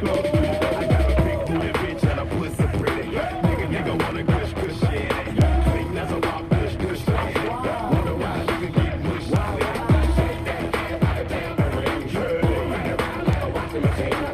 I got a big booty bitch and a pussy pretty. Nigga wanna kush kush shit. Think that's a rock kush kush shit. Wonder why she could get mushy with it. Shake that ass like a tambourine. Turn around like a washing machine.